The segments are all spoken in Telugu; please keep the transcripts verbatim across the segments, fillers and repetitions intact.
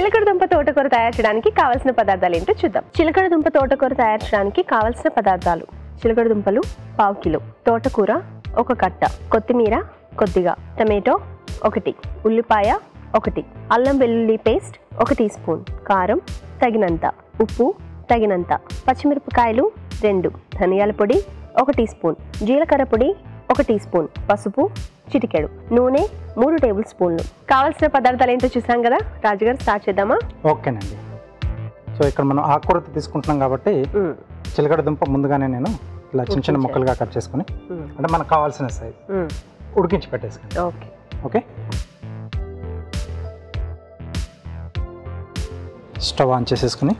చిలకడ దుంప తోటకూర తయారు చేయడానికి కావాల్సిన పదార్థాలు ఏంటో చూద్దాం. చిలకడ దుంప తోటకూర తయారు చేయడానికి కావాల్సిన పదార్థాలు: చిలకడ దుంపలు పావు కిలో, తోటకూర ఒక కట్ట, కొత్తిమీర కొద్దిగా, టమాటో ఒకటి, ఉల్లిపాయ ఒకటి, అల్లం వెల్లుల్లి పేస్ట్ ఒక టీ స్పూన్, కారం తగినంత, ఉప్పు తగినంత, పచ్చిమిరపకాయలు రెండు, ధనియాల పొడి ఒక టీ స్పూన్, జీలకర్ర పొడి ఒక టీ స్పూన్, పసుపు చిటికెడు, నూనె మూడు టేబుల్ స్పూన్లు. కావాల్సిన పదార్థాలు ఏంటో చూసాం కదా, రాజుగారు స్టార్ట్ చేద్దామా? ఓకేనండి. సో ఇక్కడ మనం ఆకుకూర తీసుకుంటున్నాం కాబట్టి చిలకడ దుంప ముందుగానే నేను ఇలా చిన్న చిన్న ముక్కలుగా కట్ చేసుకుని అంటే మనకు కావాల్సిన సైజ్ ఉడికించి పెట్టేసుకుని. ఓకే ఓకే స్టవ్ ఆన్ చేసేసుకుని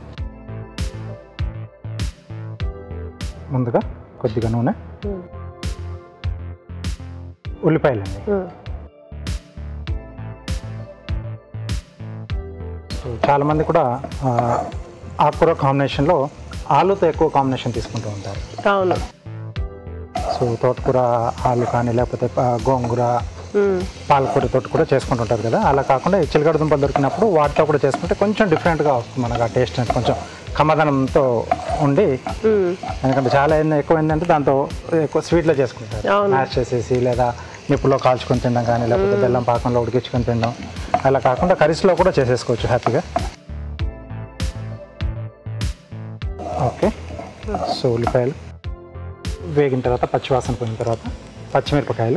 ముందుగా కొద్దిగా నూనె, ఉల్లిపాయలండి. సో చాలామంది కూడా ఆకుకూర కాంబినేషన్లో ఆలుతో ఎక్కువ కాంబినేషన్ తీసుకుంటూ ఉంటారు. అవును. సో తోటకూర ఆలు కానీ లేకపోతే గోంగూర పాలకూర తోట కూడా చేసుకుంటుంటారు కదా, అలా కాకుండా ఈ చిలకడ దుంపలు దొరికినప్పుడు వాటితో కూడా చేసుకుంటే కొంచెం డిఫరెంట్గా వస్తుంది మనకు ఆ టేస్ట్ అనేది, కొంచెం కమ్మదనంతో ఉండి. ఎందుకంటే చాలా ఎక్కువ ఏంటంటే దాంతో ఎక్కువ స్వీట్లో చేసుకుంటారు, మ్యాష్ చేసేసి లేదా నిప్పులో కాల్చుకొని తినడం కానీ లేకపోతే బెల్లం పాకంలో ఉడికించుకొని తినడం, అలా కాకుండా కర్రీస్లో కూడా చేసేసుకోవచ్చు హ్యాపీగా. ఓకే సో ఉల్లిపాయలు వేగిన తర్వాత పచ్చివాసన పోయిన తర్వాత పచ్చిమిరపకాయలు,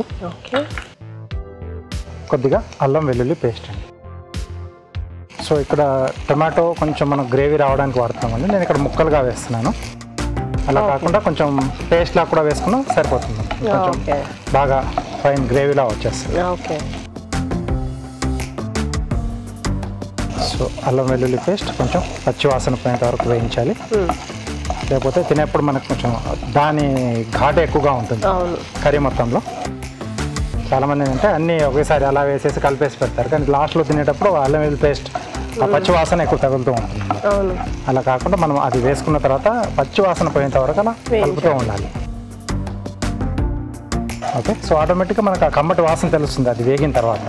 కొద్దిగా అల్లం వెల్లుల్లి పేస్ట్ అండి. సో ఇక్కడ టమాటో కొంచెం మనం గ్రేవీ రావడానికి వాడుతున్నామండి, నేను ఇక్కడ ముక్కలుగా వేస్తున్నాను. అలా కాకుండా కొంచెం పేస్ట్లా కూడా వేసుకున్నా సరిపోతుంది, కొంచెం బాగా ఫైన్ గ్రేవీలా వచ్చేస్తుంది. సో అల్లం వెల్లుల్లి పేస్ట్ కొంచెం పచ్చివాసన పోయేంత వరకు వేయించాలి, లేకపోతే తినేప్పుడు మనకు కొంచెం దాని ఘాటు ఎక్కువగా ఉంటుంది కర్రీ మొత్తంలో. చాలామంది ఏంటంటే అన్నీ ఒకేసారి అలా వేసేసి కలిపేసి పెడతారు, కానీ లాస్ట్లో తినేటప్పుడు అల్లం వెల్లుల్లి పేస్ట్ ఆ పచ్చివాసన ఎక్కువ తగులుతూ ఉంటుంది. అలా కాకుండా మనం అది వేసుకున్న తర్వాత పచ్చివాసన పోయేంత వరకు అలా కలుపుతూ ఉండాలి. ఓకే సో ఆటోమేటిక్గా మనకు ఆ కమ్మటి వాసన తెలుస్తుంది అది వేగిన తర్వాత.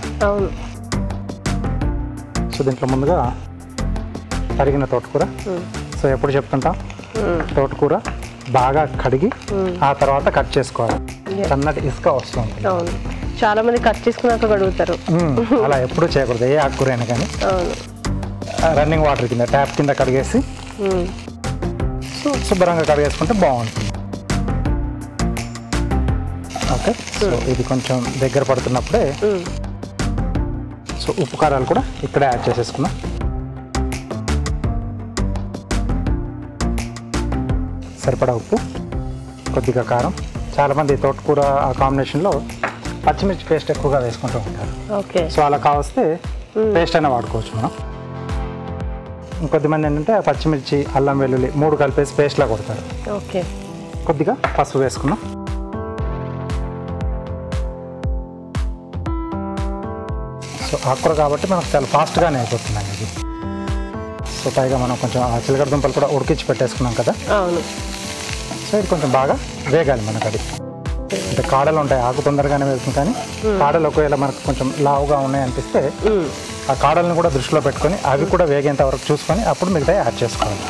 సో దీంట్లో ముందుగా తరిగిన తోటకూర. సో ఎప్పుడు చెప్తుంటాం తోటకూర బాగా కడిగి ఆ తర్వాత కట్ చేసుకోవాలి, సన్నటి ఇసుక వస్తుంది. చాలా మంది కట్ చేసుకున్నాక కడుగుతారు, అలా ఎప్పుడూ చేయకూడదు ఏ ఆకుకూర అయినా కానీ. రన్నింగ్ వాటర్ కింద ట్యాప్ కింద కడిగేసి శుభ్రంగా కడిగేసుకుంటే బాగుంటుంది. ఓకే సో ఇది కొంచెం దగ్గర పడుతున్నప్పుడే సో ఉప్పు కారాలు కూడా ఇక్కడే యాడ్ చేసేసుకున్నాం. సరిపడా ఉప్పు, కొద్దిగా కారం. చాలామంది తోటకూర ఆ కాంబినేషన్లో పచ్చిమిర్చి పేస్ట్ ఎక్కువగా వేసుకుంటూ ఉంటారు. ఓకే సో అలా కావస్తే పేస్ట్ అయినా వాడుకోవచ్చు మనం. ఇంకొద్దిమంది ఏంటంటే పచ్చిమిర్చి అల్లం వెల్లుల్లి మూడు కలిపేసి పేస్ట్లా కొడతారు. ఓకే కొద్దిగా పసుపు వేసుకున్నాం. సో ఆకుకూర కాబట్టి మనకు చాలా ఫాస్ట్గానే అయిపోతుందండి ఇది. సో పైగా మనం కొంచెం ఆ చిలకడ దుంపలు కూడా ఉడికించి పెట్టేసుకున్నాం కదా. అవును. సో ఇది కొంచెం బాగా వేగాలి మనకు. అది అంటే కాడలు ఉంటాయి, ఆకు తొందరగానే వేస్తుంది, కానీ కాడలు ఒకవేళ మనకు కొంచెం లావుగా ఉన్నాయి అనిపిస్తే ఆ కాడలను కూడా దృష్టిలో పెట్టుకొని అవి కూడా వేగేంత వరకు చూసుకొని అప్పుడు మిగతా యాడ్ చేసుకోవాలి.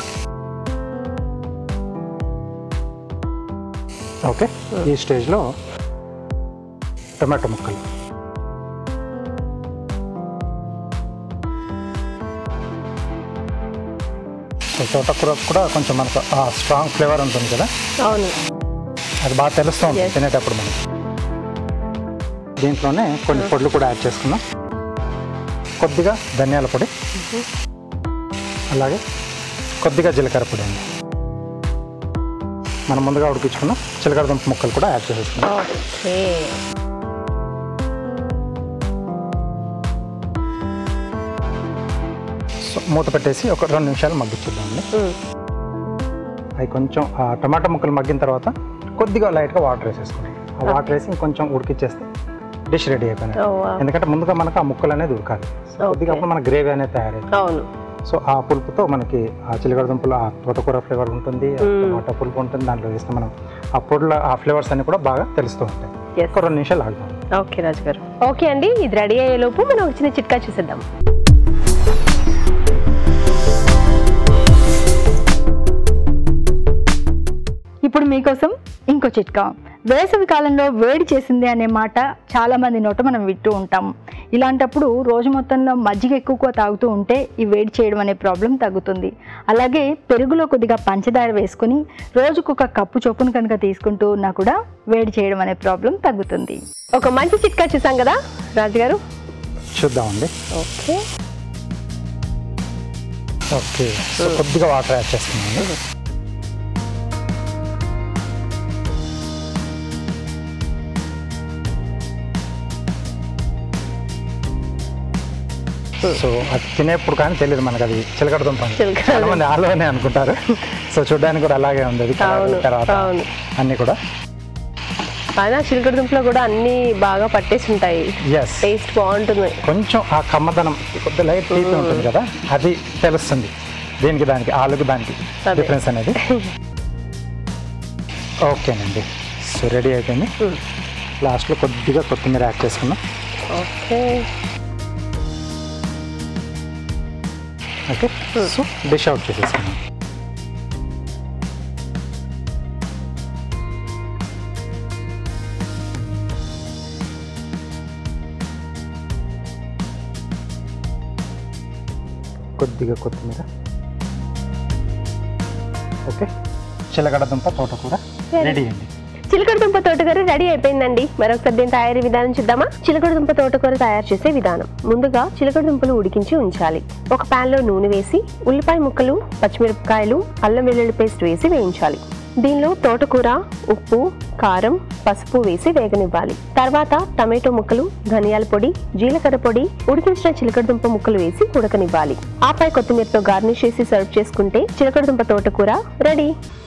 ఓకే ఈ స్టేజ్లో టమాటో ముక్కలు, తోటకూర కూడా కొంచెం మనకు ఆ స్ట్రాంగ్ ఫ్లేవర్ ఉంటుంది కదా. అవును. అది బాగా తెలుస్తూ ఉంటుంది తినేటప్పుడు మనం. దీంట్లోనే కొన్ని పొడులు కూడా యాడ్ చేసుకున్నాం. కొద్దిగా ధనియాల పొడి, అలాగే కొద్దిగా జీలకర్ర పొడి అండి. మనం ముందుగా ఉడికించుకున్న చిలకడ దుంప ముక్కలు కూడా యాడ్ చేసేసుకున్నాం. సో మూత పెట్టేసి ఒక రెండు నిమిషాలు మగ్గించుద్దామండి. అవి కొంచెం ఆ టమాటా ముక్కలు మగ్గిన తర్వాత కొద్దిగా లైట్గా వాటర్ వేసేసుకున్నాం. ఆ వాటర్ వేసి ఇంకొంచెం ఉడికిచ్చేస్తే డిష్ రెడీ అయిపోయినాయి. ఎందుకంటే ముందుగా మనకు ఆ ముక్కలు అనేది ఉడకాలి, కొద్దిగా అప్పుడు మన గ్రేవీ అనేది తయారైంది. సో ఆ పులుపుతో మనకి ఆ చిలకడ దుంపలు ఆ తోటకూర ఫ్లేవర్ ఉంటుంది, టమాటా పులుపు ఉంటుంది, దాంట్లో వేస్తే మనం ఆ పొడుల ఆ ఫ్లేవర్స్ అన్ని కూడా బాగా తెలుస్తూ ఉంటాయి. ఒక రెండు నిమిషాలు ఆగుతాం. ఓకే రాజు గారు. ఓకే అండి, ఇది రెడీ అయ్యేలోపు మనం ఒక చిన్న చిట్కా చూసేద్దాం. మీకోసం ఇంకో చిట్కా. వేసవి కాలంలో వేడి చేసింది అనే మాట చాలా మంది నోట మనం వింటూ ఉంటాం. ఇలాంటప్పుడు రోజు మొత్తంలో మజ్జిగ ఎక్కువగా తాగుతూ ఉంటే ఈ వేడి చేయడం అనే ప్రాబ్లం తగ్గుతుంది. అలాగే పెరుగులో కొద్దిగా పంచదార వేసుకుని రోజుకు ఒక కప్పు చొప్పున కనుక తీసుకుంటూ ఉన్నా కూడా వేడి చేయడం అనే ప్రాబ్లం తగ్గుతుంది. ఒక మంచి చిట్కా చూసాం కదా రాజుగారు, చూద్దామండి. ఓకే ఓకే సో కొద్దిగా వాటర్ యాడ్ చేస్తున్నాను. సో అది తినేప్పుడు కానీ తెలియదు మనకు అది చిలకడ దుంప చాలా మంది ఆలోనే అనుకుంటారు. సో చూడడానికి కూడా అలాగే ఉంది అది తర్వాత అన్ని కూడా. అయినా చిలకడ దుంపలో కూడా అన్ని బాగా పట్టేసి ఉంటాయి, టేస్ట్ బాగుంటుంది. కొంచెం ఆ కమ్మదనం కొద్ది లైట్ తీపి ఉంటుంది కదా, అది తెలుస్తుంది దీనికి దానికి ఆలుగు దానికి డిఫరెన్స్ అనేది. ఓకేనండి, సో రెడీ అయిపోయింది. లాస్ట్లో కొద్దిగా కొత్తిమీర యాడ్ చేసుకున్నాం. Okay okay so dish out చేసేసుకున్నాం. కొద్దిగా కొత్తిమీర. ఓకే, చిలకడ దుంప తోటకూర రెడీ అండి. చిలకడ దుంప తోటకూర రెడీ అయిపోయిందండి. మరొకసారి దీని తయారీ విధానం చూద్దామా? చిలకడ దుంప తోటకూర తయారు చేసే విధానం. ముందుగా చిలకడ దుంపలు ఉడికించి ఉంచాలి. ఒక పాన్ లో నూనె వేసి ఉల్లిపాయ ముక్కలు, పచ్చిమిరపకాయలు, అల్లం వెల్లుల్లి పేస్ట్ వేసి వేయించాలి. దీనిలో తోటకూర, ఉప్పు, కారం, పసుపు వేసి వేగనివ్వాలి. తర్వాత టమాటో ముక్కలు, ధనియాల పొడి, జీలకర్ర పొడి, ఉడికించిన చిలకడ దుంప ముక్కలు వేసి ఉడకనివ్వాలి. ఆపై కొత్తిమీరతో గార్నిష్ చేసి సర్వ్ చేసుకుంటే చిలకడ దుంప తోటకూర రెడీ.